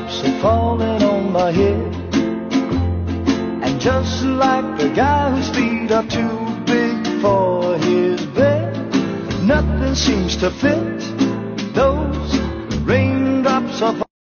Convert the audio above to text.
raindrops are falling on my head. And just like the guy whose feet are too big for his bed, nothing seems to fit. Those raindrops are falling